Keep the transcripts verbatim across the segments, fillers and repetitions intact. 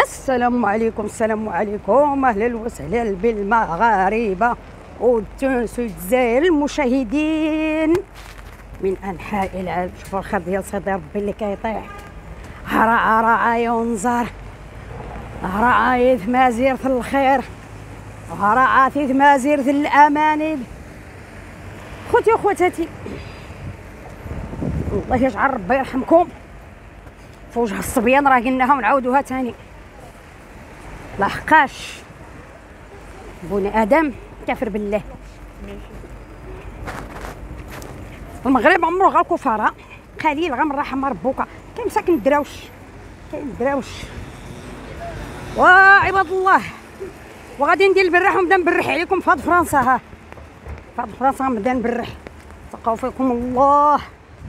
السلام عليكم السلام عليكم اهلا وسهلا بالمغاربه والتونس والجزائر المشاهدين من انحاء العالم. شوفوا الخير ديال سيدي ربي اللي كيطيح. هرا هرا ينظر هرا عايث مازيرة الخير هرا عاثيث مازيرة الاماني. خوتي وخواتاتي الله يجعل ربي يرحمكم في وجه الصبيان، راه قلناها ونعاودوها تاني. لحقاش بني ادم كافر بالله. المغرب عمرو غا الكفاره قليل غا من رحم ربك. كاين مساكن الدراوش كاين الدراوش وعباد الله. وغادي ندير البراح ونبدا نبرح عليكم في هاد فرنسا. ها في هاد فرنسا غنبدا نبرح. تقاو فيكم الله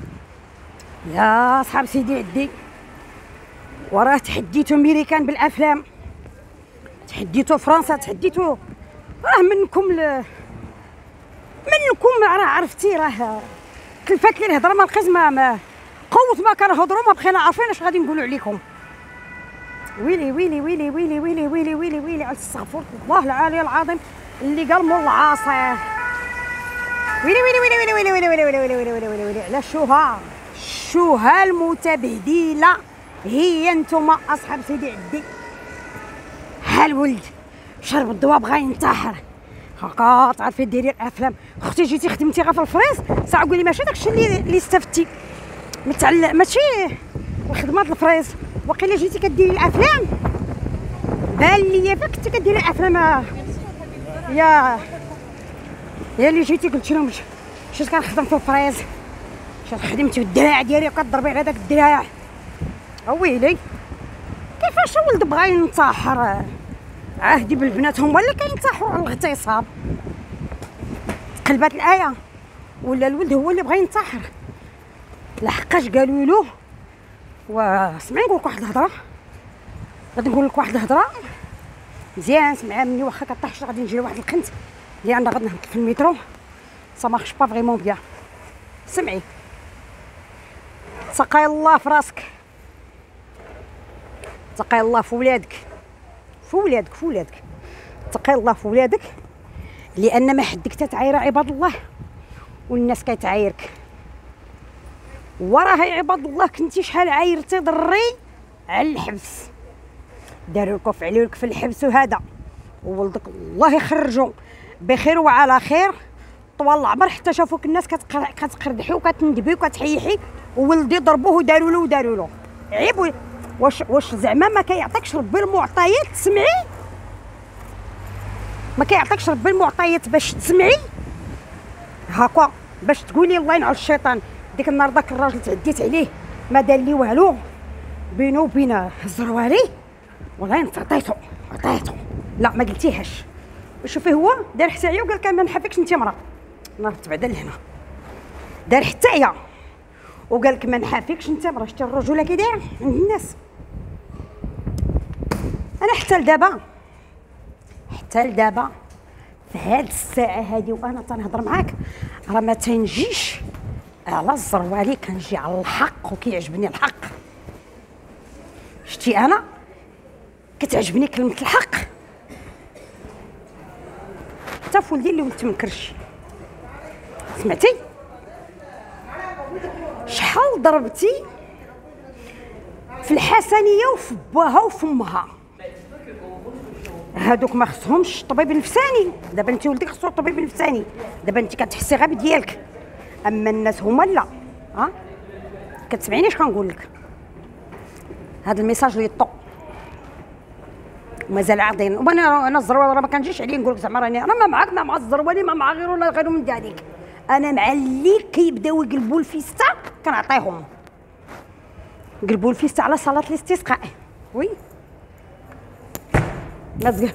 يا صحاب سيدي عدي. وراه تحديتو ميريكان بالافلام، تحديتو فرنسا، تحديتو راه منكم ل... منكم راه عرفتي راه كلفات لي الهضره ما لقيت ما, ما قوت ما كنهضروا ما بقينا عارفين اش غادي نقولوا عليكم. ويلي ويلي ويلي ويلي ويلي ويلي ويلي ويلي استغفر الله العلي العظيم اللي قال مول العاصي. ويلي ويلي ويلي ويلي ويلي ويلي ويلي ويلي ويلي ويلي ويلي ويلي على الشوها الشوها المتبهدله هي نتوما اصحاب سيدي عدي. ها الولد شرب الدواء بغا ينتحر. هاكا تعرفي ديري الافلام. اختي جيتي خدمتي غير في الفريز ساعه قولي ماشي داكشي اللي اللي استفدتي متعلق ماشي الخدمه د الفريز. وقيلا جيتي كديري الافلام بان ليا فاك كنتي كديري الافلام يا يا اللي جيتي قلت لهم مشيت كنخدم في الفريز. مشيت خدمتي بالدراع ديالي وكضربي على داك الدراع. اويلي كيفاش ولد بغا ينتحر؟ عهدي بالبنات هما اللي كينتحروا على الاغتصاب. تقلبات الايه ولا الولد هو اللي بغا ينتحر؟ لحقاش قالوا له. وسمعي نقول لك واحد الهضره، غادي نقول لك واحد الهضره مزيان سمعها مني واخا كطيح شي غادي نجي لواحد القنت اللي عندها غادي نهبط في المترو سا مارش با فريمون بيان. سمعي تقي الله في راسك، تقي الله في ولادك في ولادك في ولادك تقي الله في ولادك لان ما حدك تتعاير عباد الله والناس كتعايرك. وراه عباد الله كنتي شحال عايرتي ضري على الحبس، داروا لك وفعلوا لك في الحبس وهذا وولدك الله يخرجوا بخير وعلى خير طوال العمر حتى شافوك الناس كتقردحي وكتندبي وكتحيحي وولدي ضربوه وداروا له وداروا له عيب. واش واش زعما ما كيعطيكش ربي المعطيات تسمعي؟ ما كيعطيكش ربي المعطيات باش تسمعي هاكا باش تقولي الله ينعل الشيطان. ديك النهار داك الراجل تعديت عليه ما دار لي والو بينو وبين الزروالي والله انت عطيتو عطيتو لا ما قلتيهاش. شوفي هو دار حتى هي وقال لك ما نحبكش انت مرا نهبط بعدا لهنا. دار حتى هي وقال لك ما نحافيكش انت مرا. شتي الرجوله كي دايره عند الناس. انا حتى لدابا حتى لدابا في هاد الساعه هادي وانا تنهضر معاك راه ما تنجيش على الزروالي، كنجي على الحق وكيعجبني الحق. شتي انا كتعجبني كلمه الحق. حتى في ولدي اللي ولدت من كرشي سمعتي شحال ضربتي في الحسنيه وفي باها وفي امها. هادوك ما خصهمش طبيب نفساني. دابا انت ولدك خصو طبيب نفساني. دابا انت كتحسي غير بديالك اما الناس هما لا. ها كتسمعيني اش كنقول لك؟ هذا الميساج اللي يطو مازال عاطين. وانا انا الزروالي راه ما كنجيش عليه نقول لك زعما راني انا ما معاك ما مع الزروالي ما مع غيره ولا غيره من دالك. انا مع اللي كيبداو يقلبوا الفيستا كنعطيهم. قلبوا الفيستا على صلاه الاستسقاء. وي ما تقل...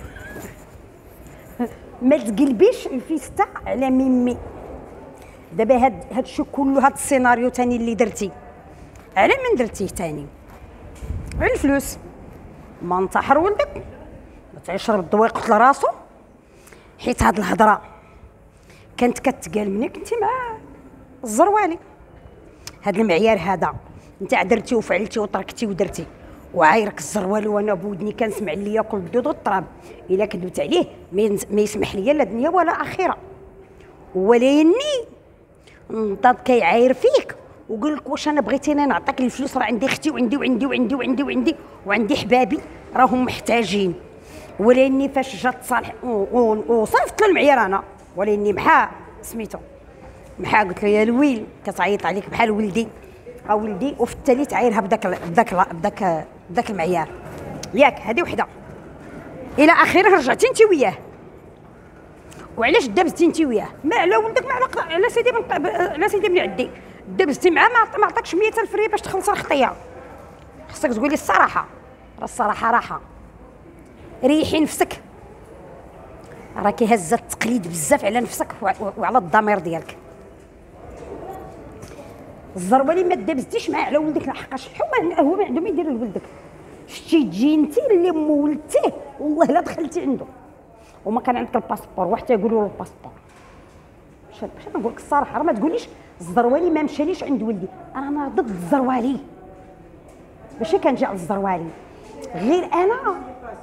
ما تقلبيش الفيستا على ميمي. دابا هاد هاد الشيء كله هاد السيناريو تاني اللي درتي على من درتيه تاني؟ على الفلوس. ما انتحر ولدك ما تيشرب الدواء يقتل راسو حيت هاد الهضره كانت كتقال مني كنتي مع الزروالي. هاد المعيار هذا انت درتي وفعلتي وتركتي ودرتي وعايرك الزروالي وانا بودني كنسمع اللي ياكل الدود والطراب. الا كذبت عليه ما يسمح لي لا دنيا ولا اخره. ولاني نضاد كيعاير فيك وقول لك واش انا بغيتيني نعطيك الفلوس، راه عندي اختي وعندي وعندي وعندي وعندي وعندي وعندي حبابي راهم محتاجين. ولاني فاش جات صالح وصيفط له المعيار انا، ولاني محا سميتو محا قلت له يا الويل كتعيط عليك بحال ولدي ها ولدي، وفي التالي تعايرها بداك بداك بداك بداك المعيار ياك. هذه وحده. الى اخره رجعتي انت وياه. وعلاش دابزتي انت وياه؟ ما على ولدك ما على على سيدي من على سيدي من عدي دابزتي معاه ما عطاكش مية ألف ريال باش تخلص الخطيه. خصك تقولي الصراحه، راه الصراحه راحه. ريحي نفسك، راكي هزه التقليد بزاف على نفسك وعلى الضمير ديالك. الزروالي ما دابزتيش معاه على ولدك لحقاش هو ما عنده ما يدير لولدك. شتي تجي انت اللي مولتيه والله لا دخلتي عنده وما كان عندك الباسبور وحتى يقولوا له الباسبور. باش نقول لك الصراحه، راه ما تقوليش الزروالي ما مشاليش عند ولدي، انا ضد الزروالي ماشي كنجي على الزروالي، غير انا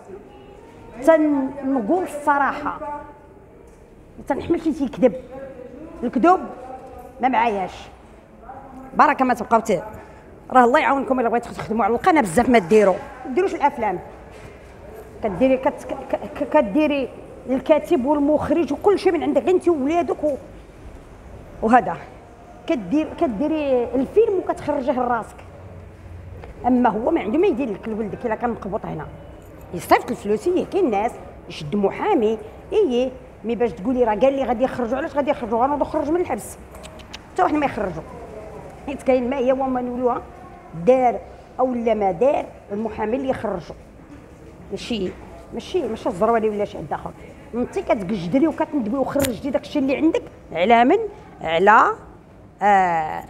تنقول الصراحه ما تنحملش انت الكذب. الكذوب ما معاياش. بركه ما تبقاو ت... راه الله يعاونكم الا بغيتو تخدموا على القناه بزاف ما ديروا ما ديروش الافلام. كديري كت... ك... كديري الكاتب والمخرج وكل شيء من عندك انت وولادك و... وهذا كدير كديري الفيلم وكتخرجيه لراسك. اما هو ما عنده ما يدير لك لولدك. الا كان مقبوط هنا يصيفط الفلوس، هي كاين ناس يشد محامي ايه مي باش تقولي راه قال لي غادي يخرجوا. علاش غادي يخرجوا؟ انا نخرج من الحبس حتى واحد ما يخرجوا، حيت كاين ما هي وما نقولوها دار او لا ما دار المحامي اللي يخرجوا. ماشي ماشي ماشي الزروالي ولا شي حد اخر. انت كتقجدري وكتندبي وخرجتي داكشي اللي عندك على من على آه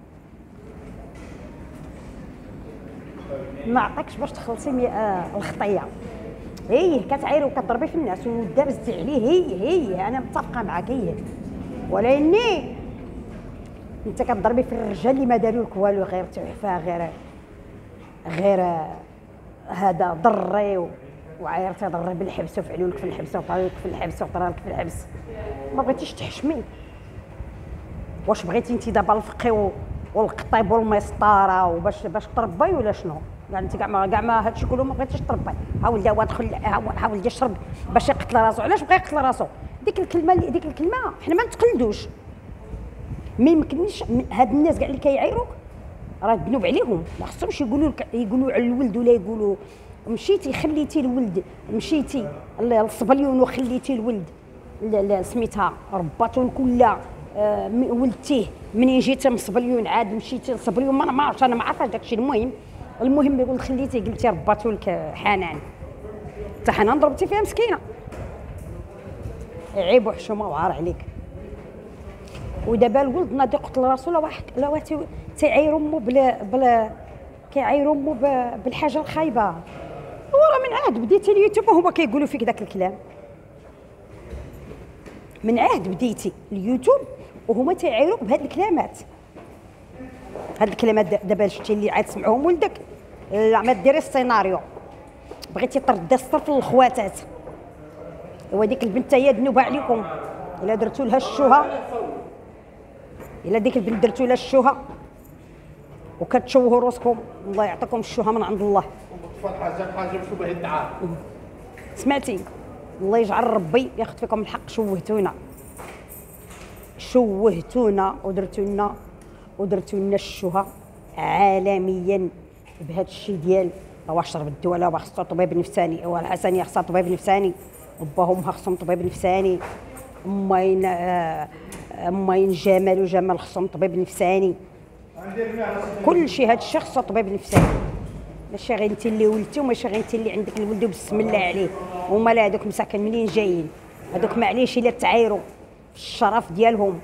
ما عطاكش باش تخلصي آه الخطيه. هي كتعايري وكتضربي في الناس ودابزتي عليه. هي هي انا متفقه معاك هي، ولاني انت كتضربي في الرجال اللي ما داروا لك والو غير تعفاه غير غير هذا ضري وعايرتي ضري بالحبس وفعلوا لك في الحبس وطريق في الحبس وطرا لك في الحبس. ما بغيتيش تحشمي. واش بغيتي انت دابا الفقي والقطيب والمسطره وباش باش تربي ولا شنو؟ كاع انت كاع ما كاع ما هادشي كله ما بغيتيش تربي. ها ولدي هو دخل ها ولدي يشرب باش يقتل راسو. علاش بغى يقتل راسو؟ ديك الكلمه اللي ديك الكلمه حنا ما نتقلدوش. ما يمكنش هاد الناس كاع اللي كيعايروك راه الذنوب عليهم. ما خصهمش يقولوا لك يقولوا على الولد ولا يقولوا مشيتي خليتي الولد مشيتي للصبليون وخليتي الولد سميتها رباتو كلها آه ولدتيه منين جيتي من صبليون عاد مشيتي لصبليون. ما عرفتش انا ما عارفاش داكشي. المهم المهم يقول خليتي قلتي رباتو لك حنان. حتى حنان ضربتي فيها مسكينه. عيب وحشومه وعار عليك. ودابا الولد ناضي قتل راسو لا واحد لا واحد تيعاير امو بلا بلا كيعاير امو بالحاجه الخايبه. وراه من عهد بديتي اليوتيوب وهما كيقولوا فيك داك الكلام. من عهد بديتي اليوتيوب وهما تيعايروك بهاد الكلامات. هاد الكلمات دابا شتي اللي عاد تسمعوهم ولدك لا ما ديري السيناريو. بغيتي تردي الصرف للخواتات. ايوا ديك البنت هي ذنوبها عليكم. الا درتو لها الشوهه الا ديك البنت درتو لها الشوهه وكتشوهوا راسكم الله يعطيكم الشوهه من عند الله. حاجه حاجه مشوبه الدعاء. سمعتي؟ الله يجعل ربي ياخذ فيكم الحق. شوهتونا شوهتونا ودرتو لنا ودرتو لنا الشوهه عالميا بهذا الشيء ديال واش شرب الدواء لا خصو طبيب نفساني. ايوا الحسنيه خصها طبيب نفساني وباهم خصهم طبيب نفساني. امين امين جمال وجمال خصهم طبيب نفساني. كل شيء هذا الشيء خصو طبيب نفساني. ماشي غير انت اللي ولدتي وماشي غير انت اللي عندك الولد وبسم الله عليه. هما لا هذوك مساكن منين جايين؟ هذوك معليش الا تعايروا في الشرف ديالهم.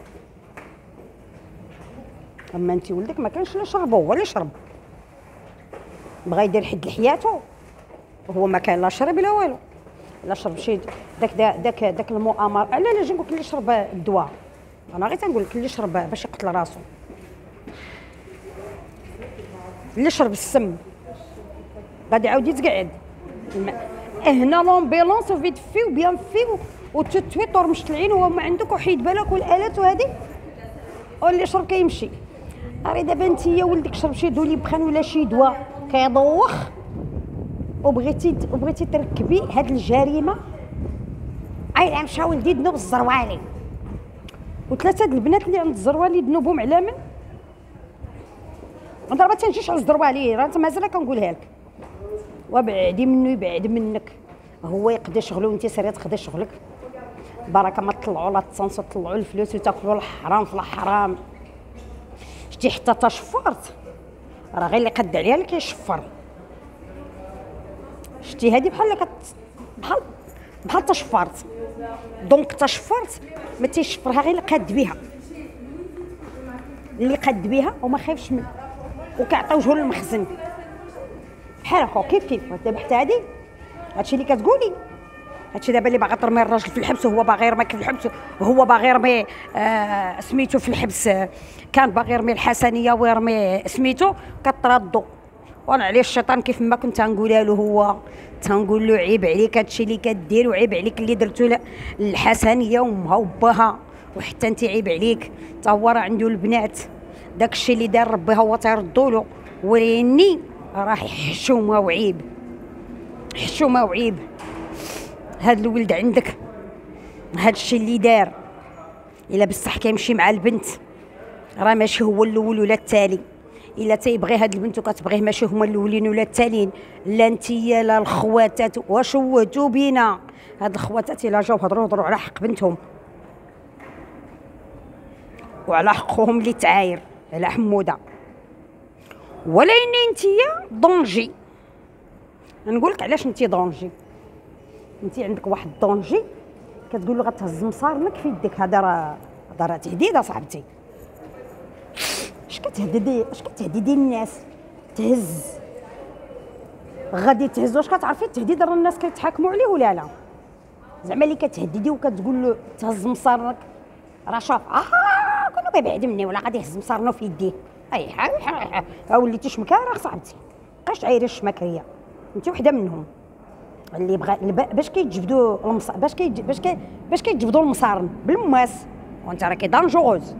اما انت ولدك ما كانش لا شربو هو اللي شرب. بغى يدير حد لحياته وهو ما كان لا شرب لا والو. لا شرب شي داك داك داك المؤامره. لا لا جا نقول لك اللي شرب الدواء. انا غير تنقول لك اللي شرب باش يقتل راسو. اللي شرب السم غادي عاودي تقعد. هنا لومبيلونس وفي تفي وبيان في وتتوي طور العين وما عندك وحيد بالك والالات وهذه واللي شرب كيمشي. راه دابا انتيا ولدك شرب شي دوليبخان ولا شي دواء كيضوخ وبغيتي وبغيتي تركبي هاد الجريمه. عيل مشى ولدي ذنوب الزروالي وثلاثه د البنات اللي عند الزروالي ذنوبهم على من؟ انا دابا تنجيش على الزروالي راه انت مازال كنقولها لك. وابعدي منو يبعد منك، هو يقضي شغله وانت سيري تقضي شغلك. بركه ما تطلعوا لا تصنصوا تطلعوا الفلوس وتاكلوا الحرام في الحرام. شتي حتى تشفرت راه غير اللي قد عليها اللي كيشفر. شتي هذه بحال كت بحال بحال تشفرت. دونك تشفرت ما تيشفرها غير اللي قاد بها، اللي قاد بها وما خايفش من وكيعطي وجهه للمخزن بحال هكا كيف كيف. دابا حتى هادي هادشي اللي كتقولي، هادشي دابا اللي باغا ترمي الراجل في الحبس وهو باغي يرميك في الحبس وهو باغي يرمي آه سميتو في الحبس. آه كان باغي يرمي الحسنيه ويرمي سميتو كتردو. وانا عليه الشيطان كيف ما كنت تنقولها له هو تنقول له عيب عليك هادشي اللي كدير وعيب عليك اللي درتو للحسنيه وامها وباها وحتى انت عيب عليك. تا هو راه عنده البنات داكشي اللي دار ربي هو تيردو له. وريني راه حشومه وعيب حشومه وعيب. هاد الولد عندك هادشي اللي دار الا بصح كيمشي مع البنت راه ماشي هو الاول ولا التالي. الا تيبغي هاد البنت وكتبغيه ماشي هما الاولين ولا التاليين. لا نتيا لا الخواتات وشوتو بينا. هاد الخواتات الا جاو هضروا هضروا على حق بنتهم وعلى حقهم اللي تعاير على حموده. ولكن نتيا دونجي. نقول لك علاش انت دونجي. انت عندك واحد دونجي كتقول له غتهز مصارنك في يدك. هذا راه هذا راه تهديد اصاحبتي. اش كتهددي اش كتهددي الناس؟ تهز غادي تهز. واش كتعرفي التهديد راه الناس كيتحاكموا عليه ولا لا؟ زعما اللي كتهددي وكتقول له تهز مصارنك راه شاف اه كله كيبعد مني ولا غادي يهز مصارنو في يديه. اي حاجه ها وليتي شمكاره صاحبتي. بقاش عايره الشمكريه انت وحده منهم اللي بغا باش كيتجبدوا المص... باش كي باش كي باش كيتجبدوا المصارن بالماس. وانت راكي دانجوز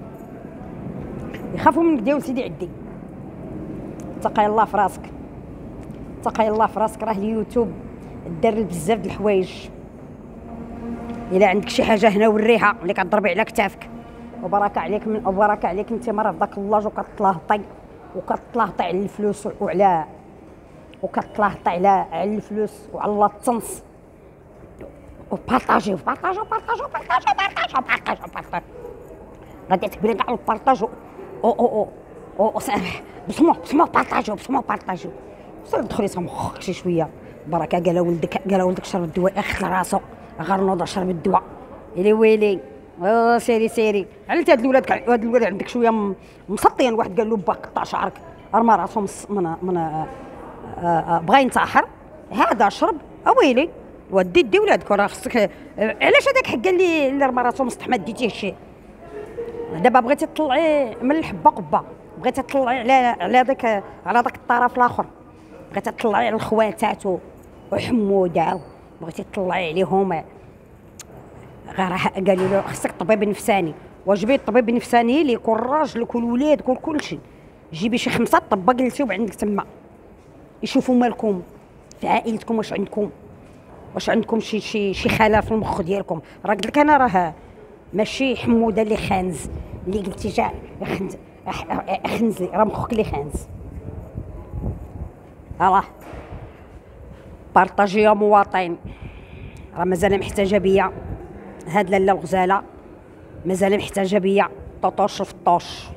يخافوا منك ديال سيدي عدي. اتقي الله في راسك اتقي الله في راسك. راه اليوتيوب دار بزاف د الحوايج. الا عندك شي حاجه هنا وريها اللي كتضربي على كتافك. وبركه عليك من وبركه عليك انت مرة في داك اللاج وكتلاهطي وكتلاهطي على الفلوس وعلى وكتلاهطي على على الفلوس وعلى الطنس. وبارطاجيو بارطاجيو بارطاجيو بارطاجيو بارطاجيو بارطاجيو بارطاجيو. غادي تكبري كاع البارطاج. او او او او بسمو بسمو بارطاجيو بسمو بارطاجيو. صافي دخلي مخك شي شويه. بركه قال ولدك قال ولدك شرب الدواء اخت راسو غير نوض شرب الدواء. الي ويلي اه سيري سيري. علمت هاد الولاد هاد الولاد عندك شويه مسطين. واحد قال له با قطع شعرك رمى راسو من من بغا ينتحر. هذا شرب اويلي ودي دي ولادك راه خصك. علاش هذاك حق قال لي اللي رمى راسو مسطح ما ديتيه شي. دابا بغيتي تطلعي من الحبه قبه. بغيتي تطلعي على على داك على داك الطرف الاخر. بغيتي تطلعي على الخواتات وحموده. بغيتي تطلعي عليهم غير قالوا له خصك طبيب نفساني. واجبي الطبيب النفساني اللي يكون راجل يكون ولاد يكون كلشي. جيبي شي خمسه طباق جلسيو عندك تما يشوفوا مالكم في عائلتكم. واش عندكم واش عندكم شي شي شي خلل في المخ ديالكم. راه قلت لك انا راه ماشي حموده اللي خانز اللي قلتي جا خنز خنزلي راه مخك اللي خانز. راه بارطاجي يا مواطن. راه مازال محتاجه بيا هاد لاله الغزاله. مازال محتاجه بيا طوطوش في الطوش.